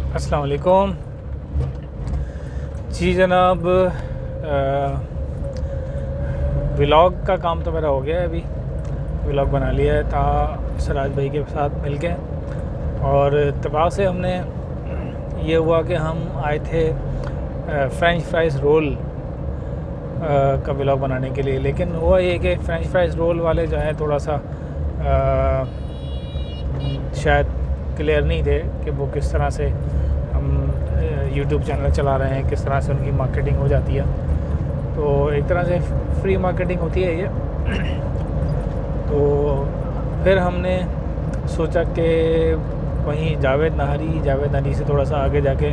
अस्सलाम वालेकुम। जी जनाब, व्लॉग का काम तो मेरा हो गया है। अभी व्लॉग बना लिया है था सराज भाई के साथ मिलके, और इत्तेफाक से हमने ये हुआ कि हम आए थे फ्रेंच फ्राइज़ रोल का व्लॉग बनाने के लिए। लेकिन हुआ ये कि फ्रेंच फ्राइज़ रोल वाले जो है थोड़ा सा शायद क्लियर नहीं थे कि वो किस तरह से हम यूट्यूब चैनल चला रहे हैं, किस तरह से उनकी मार्केटिंग हो जाती है। तो एक तरह से फ्री मार्केटिंग होती है ये। तो फिर हमने सोचा कि वहीं जावेद नहरी से थोड़ा सा आगे जाके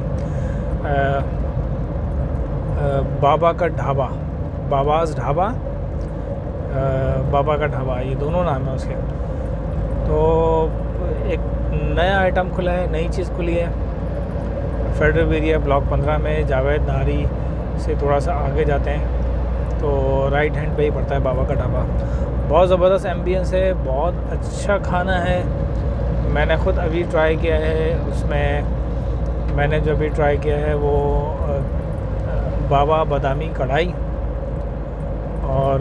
बाबा का ढाबा, बाबाज़ ढाबा, बाबा का ढाबा, ये दोनों नाम है उसके। तो एक नया आइटम खुला है, नई चीज़ खुली है फेडरल एरिया ब्लॉक 15 में। जावेद नहरी से थोड़ा सा आगे जाते हैं तो राइट हैंड पे ही पड़ता है बाबा का ढाबा। बहुत ज़बरदस्त एम्बियंस है, बहुत अच्छा खाना है। मैंने ख़ुद अभी ट्राई किया है। उसमें मैंने जो भी ट्राई किया है वो बाबा बादामी कढ़ाई और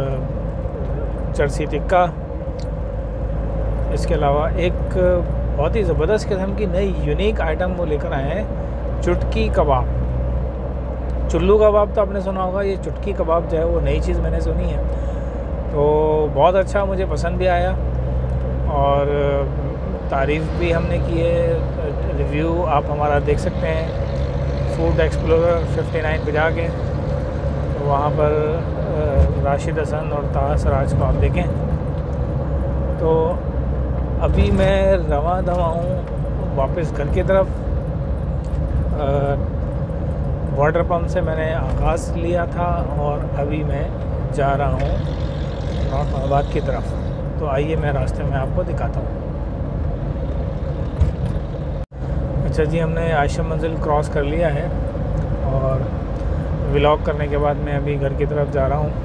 चरसी टिक्का। इसके अलावा एक बहुत ही ज़बरदस्त किस्म की नई यूनिक आइटम वो लेकर आए हैं, चुटकी कबाब। चुल्लू कबाब तो आपने सुना होगा, ये चुटकी कबाब जो है वो नई चीज़ मैंने सुनी है। तो बहुत अच्छा, मुझे पसंद भी आया और तारीफ़ भी हमने की है। रिव्यू आप हमारा देख सकते हैं फूड एक्सप्लोरर 59 पे जाके, तो वहाँ पर राशिद हसन और ताहा सराज को आप देखें। तो अभी मैं रवां दवा हूँ वापस घर की तरफ। वाटर पम्प से मैंने आगाज़ लिया था और अभी मैं जा रहा हूँ नॉर्थाबाद की तरफ। तो आइए मैं रास्ते में आपको दिखाता हूँ। अच्छा जी, हमने आयशा मंजिल क्रॉस कर लिया है और व्लॉग करने के बाद मैं अभी घर की तरफ जा रहा हूँ।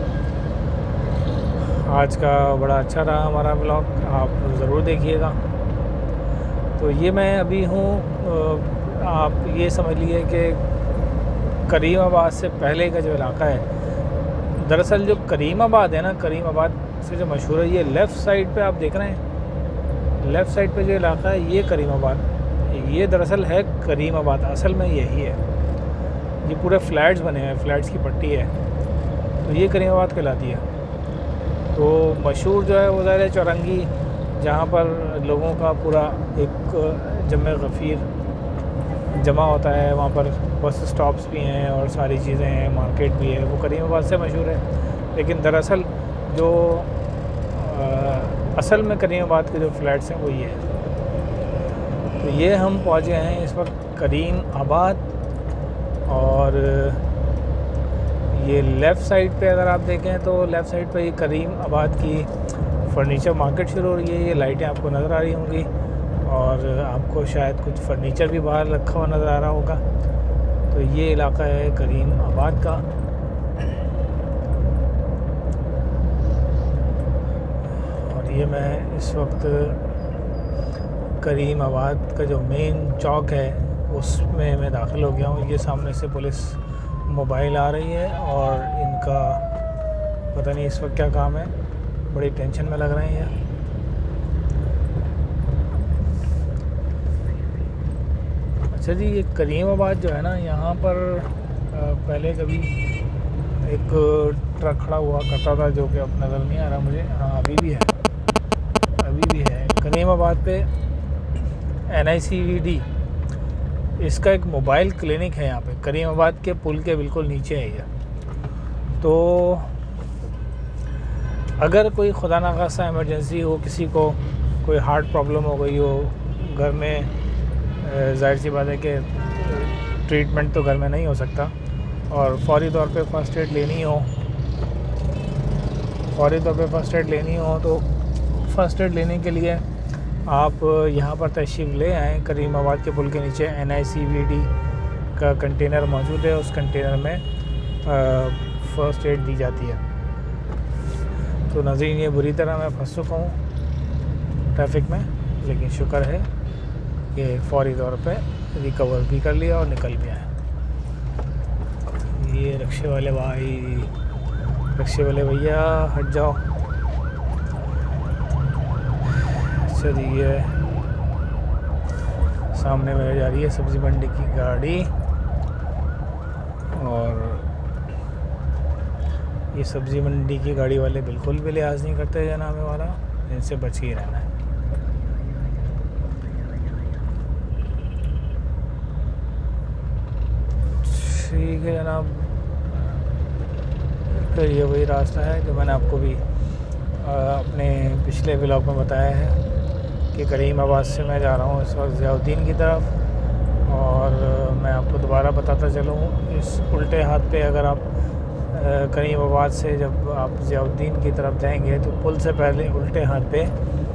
आज का बड़ा अच्छा रहा हमारा व्लॉग, आप ज़रूर देखिएगा। तो ये मैं अभी हूँ, आप ये समझ लीजिए कि करीमाबाद से पहले का जो इलाका है। दरअसल जो करीमाबाद है ना, करीमाबाद से जो मशहूर है, ये लेफ़्ट साइड पे आप देख रहे हैं। लेफ़्ट साइड पे जो इलाका है ये करीमाबाद, ये दरअसल है करीमाबाद, असल में यही है। ये पूरे फ्लैट्स बने हैं, फ्लैट्स की पट्टी है, तो ये करीमाबाद कहलाती है। तो मशहूर जो है वो ज़ाहिर चौरंगी, जहाँ पर लोगों का पूरा एक जमे गफ़ीर जमा होता है। वहाँ पर बस स्टॉप्स भी हैं और सारी चीज़ें हैं, मार्केट भी है। वो करीमाबाद से मशहूर है। लेकिन दरअसल जो असल में करीमाबाद के जो फ्लैट्स हैं वो ये है। तो ये हम पहुँचे हैं इस वक्त करीमाबाद, और ये लेफ़्ट साइड पे अगर आप देखें तो लेफ़्ट साइड पे ये करीमाबाद की फ़र्नीचर मार्केट शुरू हो रही है। ये लाइटें आपको नज़र आ रही होंगी और आपको शायद कुछ फ़र्नीचर भी बाहर रखा हुआ नज़र आ रहा होगा। तो ये इलाका है करीमाबाद का। और ये मैं इस वक्त करीमाबाद का जो मेन चौक है उसमें मैं दाखिल हो गया हूँ। ये सामने से पुलिस मोबाइल आ रही है और इनका पता नहीं इस वक्त क्या काम है, बड़ी टेंशन में लग रहे हैं ये। अच्छा जी, ये करीमाबाद जो है ना, यहाँ पर पहले कभी एक ट्रक खड़ा हुआ करता था, जो कि अब नज़र नहीं आ रहा मुझे। हाँ, अभी भी है करीमाबाद पे NICVD, इसका एक मोबाइल क्लिनिक है यहाँ पे, करीमाबाद के पुल के बिल्कुल नीचे है ये। तो अगर कोई खुदा ना खास्ता इमरजेंसी हो, किसी को कोई हार्ट प्रॉब्लम हो गई हो घर में, जाहिर सी बात है कि ट्रीटमेंट तो घर में नहीं हो सकता, और फौरी तौर पे फ़र्स्ट एड लेनी हो, तो फ़र्स्ट एड लेने के लिए आप यहाँ पर तशरीफ़ ले आएँ। करीमाबाद के पुल के नीचे NICVD का कंटेनर मौजूद है, उस कंटेनर में फ़र्स्ट एड दी जाती है। तो नाज़रीन, ये बुरी तरह मैं फंस चुका हूँ ट्रैफिक में, लेकिन शुक्र है कि फ़ौरी तौर पे रिकवर भी कर लिया और निकल भी आए। ये रिक्शे वाले भाई, रिक्शे वाले भैया हट जाओ। अच्छा जी, ये सामने में जा रही है सब्ज़ी मंडी की गाड़ी, और ये सब्ज़ी मंडी की गाड़ी वाले बिल्कुल भी लिहाज नहीं करते जनाब वाला, इनसे बच ही रहना है। ठीक है जनाब, फिर ये वही रास्ता है जो मैंने आपको भी अपने पिछले व्लॉग में बताया है कि करीमाबाद से मैं जा रहा हूँ इस वक्त ज़ियाउद्दीन की तरफ। और मैं आपको दोबारा बताता चलूँ, इस उल्टे हाथ पे अगर आप करीमाबाद से जब आप ज़ियाउद्दीन की तरफ जाएंगे तो पुल से पहले उल्टे हाथ पे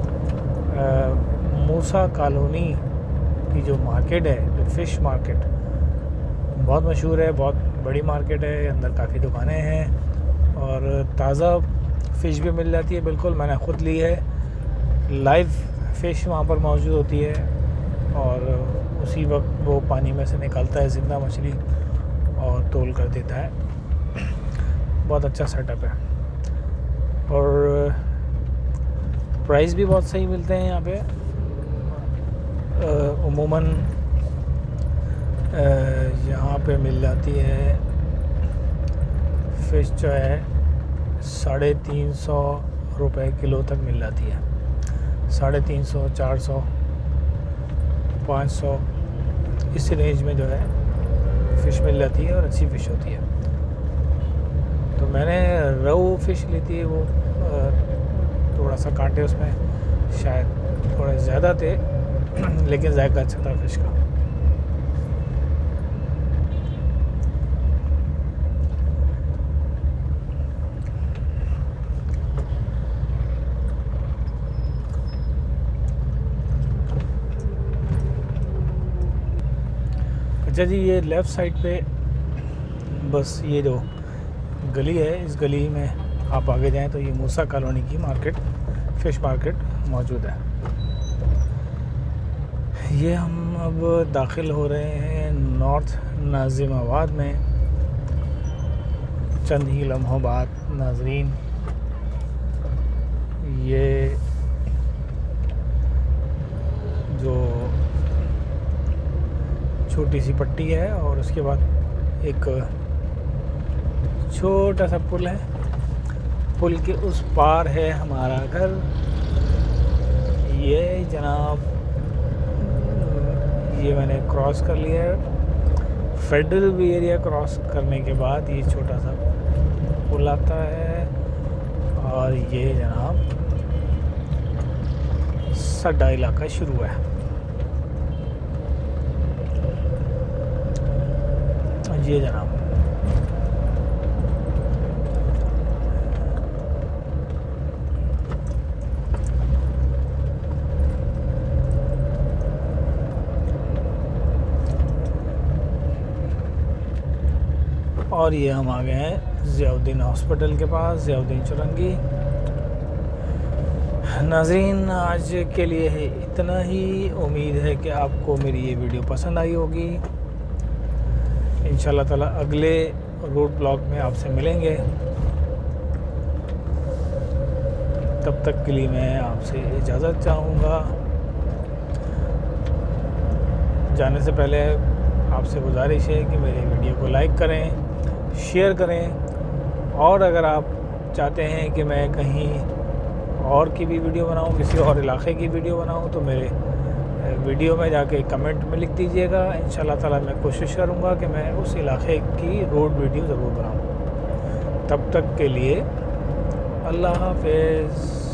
मूसा कॉलोनी की जो मार्केट है, जो फ़िश मार्केट, बहुत मशहूर है, बहुत बड़ी मार्केट है। अंदर काफ़ी दुकानें हैं और ताज़ा फ़िश भी मिल जाती है। बिल्कुल, मैंने ख़ुद ली है। लाइव फ़िश वहाँ पर मौजूद होती है और उसी वक्त वो पानी में से निकालता है ज़िंदा मछली और तोल कर देता है। बहुत अच्छा सेटअप है और प्राइस भी बहुत सही मिलते हैं यहाँ पे। उमूमन यहाँ पे मिल जाती है फ़िश जो है 350 रुपये किलो तक मिल जाती है। 350, 400, 500 इस रेंज में जो है फ़िश मिल जाती है और अच्छी फ़िश होती है। तो मैंने रोहू फ़िश ली थी, वो थोड़ा सा कांटे उसमें शायद थोड़े ज़्यादा थे लेकिन जायका अच्छा था फ़िश का। अच्छा जी, ये लेफ़्ट साइड पे बस ये जो गली है, इस गली में आप आगे जाएं तो ये मूसा कॉलोनी की मार्केट, फ़िश मार्केट मौजूद है। ये हम अब दाखिल हो रहे हैं नॉर्थ नाज़िमाबाद में। चंद ही लम्हों बाद नाज़रीन, ये जो छोटी सी पट्टी है और उसके बाद एक छोटा सा पुल है। पुल के उस पार है हमारा घर। ये जनाब, ये मैंने क्रॉस कर लिया है। फेडरल एरिया क्रॉस करने के बाद ये छोटा सा पुल आता है और ये जनाब सड्डा इलाका शुरू है। ये जनाब और ये हम आ गए हैं ज़ियाउद्दीन हॉस्पिटल के पास, ज़ियाउद्दीन चुरंगी। नाज़रीन, आज के लिए है इतना ही। उम्मीद है कि आपको मेरी ये वीडियो पसंद आई होगी। इंशाल्लाह ताला अगले रोड ब्लॉग में आपसे मिलेंगे। तब तक के लिए मैं आपसे इजाज़त चाहूँगा। जाने से पहले आपसे गुजारिश है कि मेरे वीडियो को लाइक करें, शेयर करें और अगर आप चाहते हैं कि मैं कहीं और की भी वीडियो बनाऊं, किसी और इलाके की वीडियो बनाऊं, तो मेरे वीडियो में जाके कमेंट में लिख दीजिएगा। इंशाल्लाह ताला मैं कोशिश करूंगा कि मैं उस इलाके की रोड वीडियो ज़रूर बनाऊं। तब तक के लिए अल्लाह हाफ़िज़।